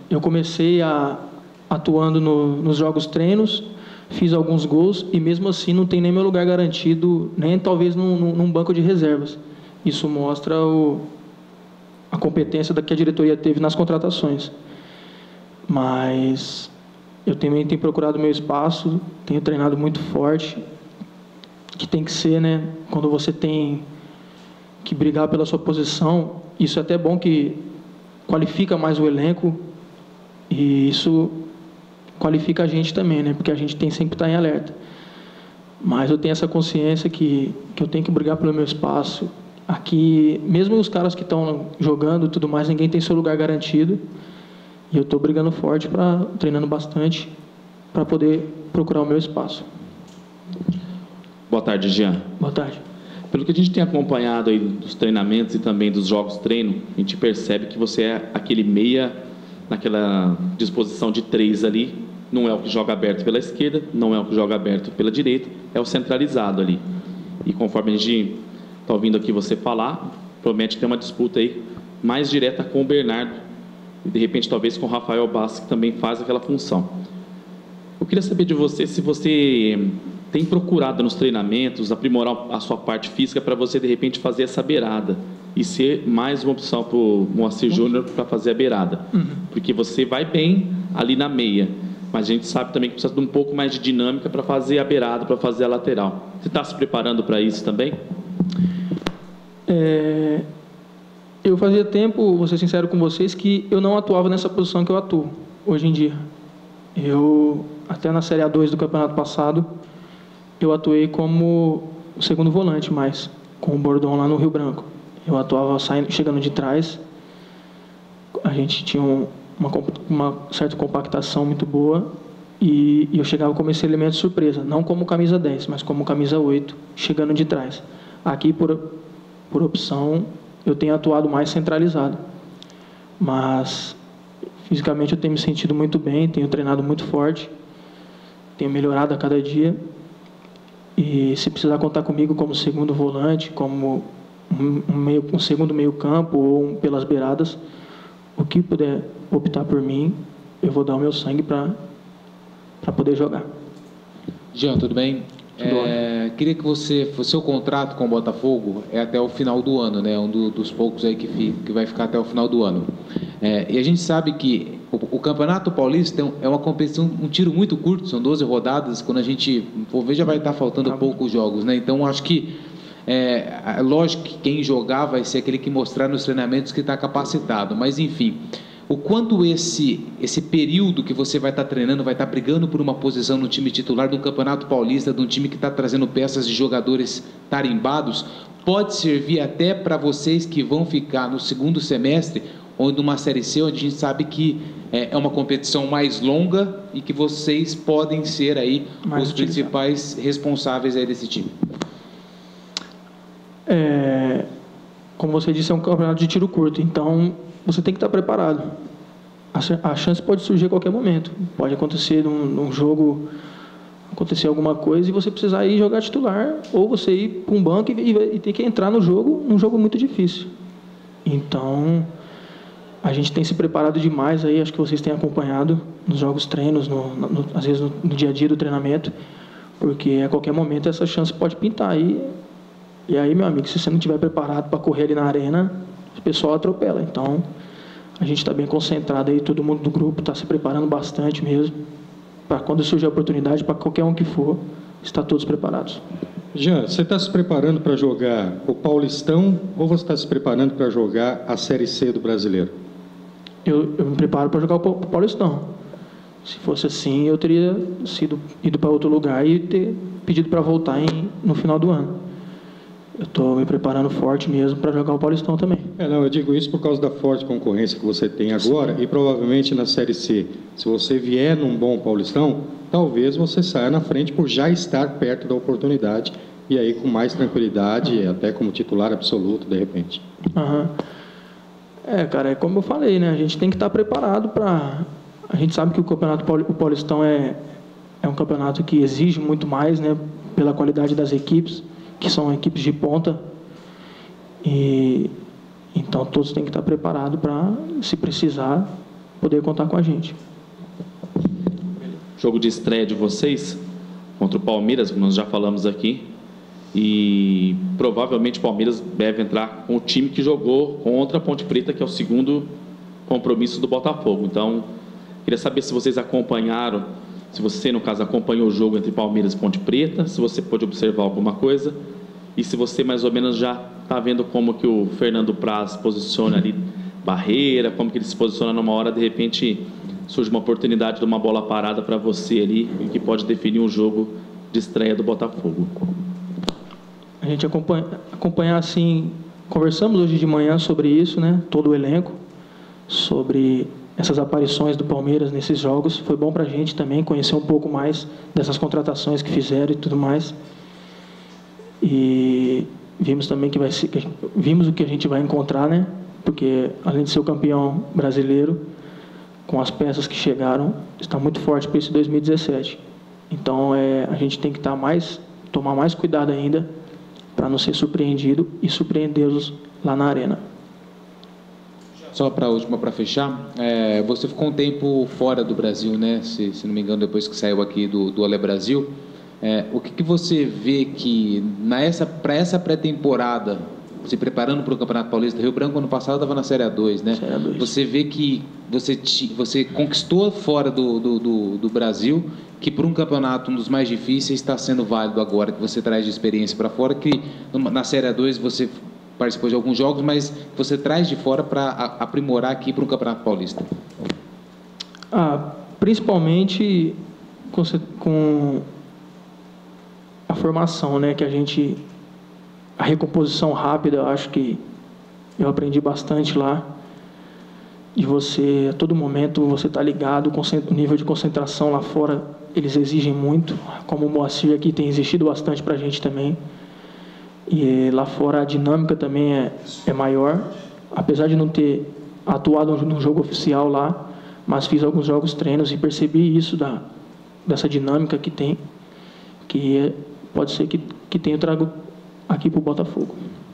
eu comecei atuando nos jogos treinos, fiz alguns gols e mesmo assim não tem nem meu lugar garantido, nem talvez num banco de reservas. Isso mostra a competência que a diretoria teve nas contratações. Mas eu também tenho procurado meu espaço, tenho treinado muito forte, que tem que ser, né? Quando você tem que brigar pela sua posição, isso é até bom que qualifica mais o elenco e isso qualifica a gente também, né? Porque a gente tem sempre que estar em alerta. Mas eu tenho essa consciência que eu tenho que brigar pelo meu espaço. Aqui, mesmo os caras que estão jogando e tudo mais, ninguém tem seu lugar garantido. E eu estou brigando forte, treinando bastante, para poder procurar o meu espaço. Boa tarde, Jean. Boa tarde. Pelo que a gente tem acompanhado aí dos treinamentos e também dos jogos treino, a gente percebe que você é aquele meia naquela disposição de 3 ali, não é o que joga aberto pela esquerda, não é o que joga aberto pela direita, é o centralizado ali. E conforme a gente está ouvindo aqui você falar, promete ter uma disputa aí mais direta com o Bernardo e de repente talvez com o Rafael Bassi, que também faz aquela função. Eu queria saber de você se você tem procurado nos treinamentos aprimorar a sua parte física para você de repente fazer essa beirada e ser mais uma opção para o Moacir Júnior para fazer a beirada. Porque você vai bem ali na meia, mas a gente sabe também que precisa de um pouco mais de dinâmica para fazer a beirada, para fazer a lateral. Você está se preparando para isso também? Eu fazia tempo, vou ser sincero com vocês, que eu não atuava nessa posição que eu atuo hoje em dia. Até na Série A2 do campeonato passado, eu atuei como segundo volante, mas com o Bordão lá no Rio Branco. Eu atuava chegando de trás, a gente tinha uma certa compactação muito boa e eu chegava como esse elemento surpresa, não como camisa 10, mas como camisa 8, chegando de trás. Aqui, por opção, eu tenho atuado mais centralizado, mas fisicamente eu tenho me sentido muito bem, tenho treinado muito forte, tenho melhorado a cada dia. E se precisar contar comigo como segundo volante, como um segundo meio campo ou pelas beiradas, o que puder optar por mim, eu vou dar o meu sangue para poder jogar. Jean, tudo bem? Queria que o seu contrato com o Botafogo é até o final do ano, né? Um dos poucos aí que vai ficar até o final do ano. E a gente sabe que o Campeonato Paulista é uma competição, um tiro muito curto, são 12 rodadas, quando a gente for ver já vai estar faltando poucos jogos, né? Então acho que lógico que quem jogar vai ser aquele que mostrar nos treinamentos que está capacitado, mas enfim, o quanto esse período que você vai estar treinando, vai estar brigando por uma posição no time titular do Campeonato Paulista, de um time que está trazendo peças de jogadores tarimbados, pode servir até para vocês que vão ficar no segundo semestre ou numa Série C, onde a gente sabe que é uma competição mais longa e que vocês podem ser aí os principais responsáveis aí desse time. Como você disse, é um campeonato de tiro curto, então você tem que estar preparado. A chance pode surgir a qualquer momento. Pode acontecer num jogo, acontecer alguma coisa e você precisar ir jogar titular, ou você ir para um banco e ter que entrar no jogo, num jogo muito difícil. Então, a gente tem se preparado demais aí, acho que vocês têm acompanhado nos jogos treinos, às vezes no dia a dia do treinamento, porque a qualquer momento essa chance pode pintar. E aí, meu amigo, se você não estiver preparado para correr ali na arena, o pessoal atropela. Então, a gente está bem concentrado aí, todo mundo do grupo está se preparando bastante mesmo, para quando surgir a oportunidade, para qualquer um que for, estar todos preparados. Jean, você está se preparando para jogar o Paulistão ou você está se preparando para jogar a Série C do Brasileiro? Eu me preparo para jogar o Paulistão. Se fosse assim, eu teria ido para outro lugar e ter pedido para voltar no final do ano. Eu estou me preparando forte mesmo para jogar o Paulistão também. Não, eu digo isso por causa da forte concorrência que você tem agora. Sim. E provavelmente na Série C. Se você vier num bom Paulistão, talvez você saia na frente por já estar perto da oportunidade e aí com mais tranquilidade, até como titular absoluto, de repente. Cara, é como eu falei, né? A gente tem que estar preparado para... A gente sabe que o Paulistão é um campeonato que exige muito mais, né? Pela qualidade das equipes, que são equipes de ponta. Então, todos têm que estar preparados para, se precisar, poder contar com a gente. Jogo de estreia de vocês contra o Palmeiras, nós já falamos aqui, e provavelmente o Palmeiras deve entrar com o time que jogou contra a Ponte Preta, que é o segundo compromisso do Botafogo. Então, queria saber se vocês acompanharam, se você, no caso, acompanhou o jogo entre Palmeiras e Ponte Preta, se você pôde observar alguma coisa, e se você mais ou menos já está vendo como que o Fernando Praz posiciona ali barreira, como que ele se posiciona numa hora, de repente surge uma oportunidade de uma bola parada para você ali, que pode definir um jogo de estreia do Botafogo. A gente acompanhar assim, conversamos hoje de manhã sobre isso, né? Todo o elenco, sobre essas aparições do Palmeiras nesses jogos. Foi bom para a gente também conhecer um pouco mais dessas contratações que fizeram e tudo mais. E vimos também vimos o que a gente vai encontrar, né? Porque além de ser o campeão brasileiro, com as peças que chegaram, está muito forte para esse 2017. Então a gente tem que tomar mais cuidado ainda para não ser surpreendido e surpreendê-los lá na arena. Só para a última, para fechar, você ficou um tempo fora do Brasil, né? Se não me engano, depois que saiu aqui do Olé Brasil. O que você vê que para essa pré-temporada, se preparando para o Campeonato Paulista, Rio Branco ano passado estava na Série A2, né? Série A2. Você vê que você conquistou fora do Brasil, que para um campeonato um dos mais difíceis está sendo válido agora, que você traz de experiência para fora, que na Série A2 você participou de alguns jogos, mas você traz de fora para aprimorar aqui para um Campeonato Paulista. Principalmente com a formação, né, que a recomposição rápida, eu acho que eu aprendi bastante lá, de você, a todo momento, você está ligado, o nível de concentração lá fora, eles exigem muito, como o Moacir aqui tem exigido bastante para a gente também, e lá fora a dinâmica também é maior, apesar de não ter atuado no jogo oficial lá, mas fiz alguns jogos treinos e percebi isso dessa dinâmica que tem, que pode ser que tenha trago aqui para o Botafogo.